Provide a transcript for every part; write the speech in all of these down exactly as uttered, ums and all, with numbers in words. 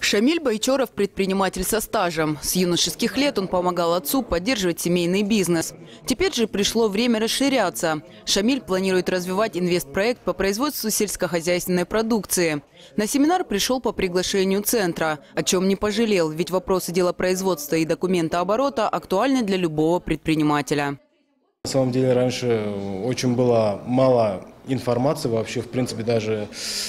Шамиль Байчоров – предприниматель со стажем. С юношеских лет он помогал отцу поддерживать семейный бизнес. Теперь же пришло время расширяться. Шамиль планирует развивать инвестпроект по производству сельскохозяйственной продукции. На семинар пришел по приглашению центра, о чем не пожалел, ведь вопросы делопроизводства и документооборота актуальны для любого предпринимателя. На самом деле раньше очень было мало информации вообще, в принципе, даже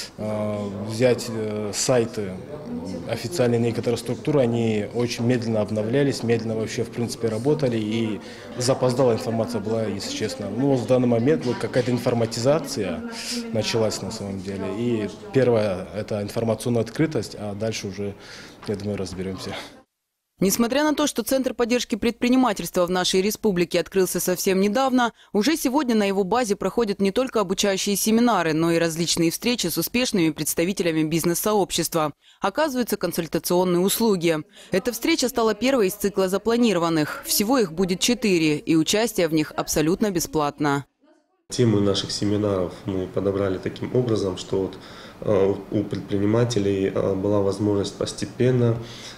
э, взять э, сайты официальные некоторые структуры, они очень медленно обновлялись, медленно вообще, в принципе, работали, и запоздалая информация была, если честно. Ну, в данный момент вот какая-то информатизация началась на самом деле, и первое – это информационная открытость, а дальше уже, я думаю, разберемся. Несмотря на то, что Центр поддержки предпринимательства в нашей республике открылся совсем недавно, уже сегодня на его базе проходят не только обучающие семинары, но и различные встречи с успешными представителями бизнес-сообщества. Оказываются консультационные услуги. Эта встреча стала первой из цикла запланированных. Всего их будет четыре, и участие в них абсолютно бесплатно. Темы наших семинаров мы подобрали таким образом, что вот, э, у предпринимателей э, была возможность постепенно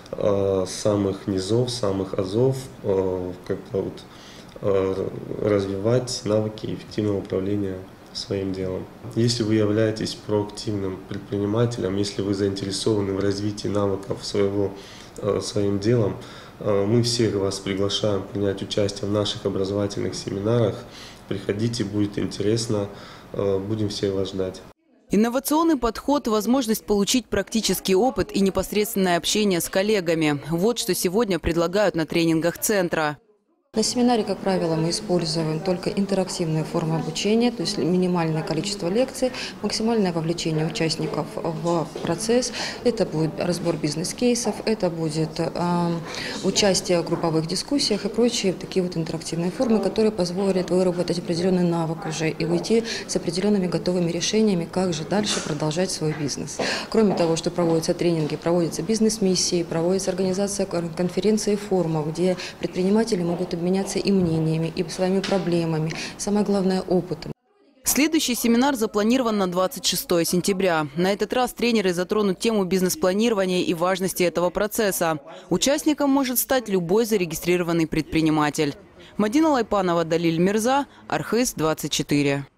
э, с самых низов, самых азов э, как-то вот, э, развивать навыки эффективного управления своим делом. Если вы являетесь проактивным предпринимателем, если вы заинтересованы в развитии навыков своего, э, своим делом, э, мы всех вас приглашаем принять участие в наших образовательных семинарах. Приходите, будет интересно, будем всех вас ждать. Инновационный подход – возможность получить практический опыт и непосредственное общение с коллегами. Вот что сегодня предлагают на тренингах центра. На семинаре, как правило, мы используем только интерактивные формы обучения, то есть минимальное количество лекций, максимальное вовлечение участников в процесс. Это будет разбор бизнес-кейсов, это будет э, участие в групповых дискуссиях и прочие такие вот интерактивные формы, которые позволят выработать определенный навык уже и уйти с определенными готовыми решениями, как же дальше продолжать свой бизнес. Кроме того, что проводятся тренинги, проводятся бизнес-миссии, проводится организация конференций и форумов, где предприниматели могут обменяться меняться и мнениями, и своими проблемами, самое главное – опытом. Следующий семинар запланирован на двадцать шестое сентября. На этот раз тренеры затронут тему бизнес-планирования и важности этого процесса. Участником может стать любой зарегистрированный предприниматель. Мадина Лайпанова, Далиль Мирза, Архыз двадцать четыре.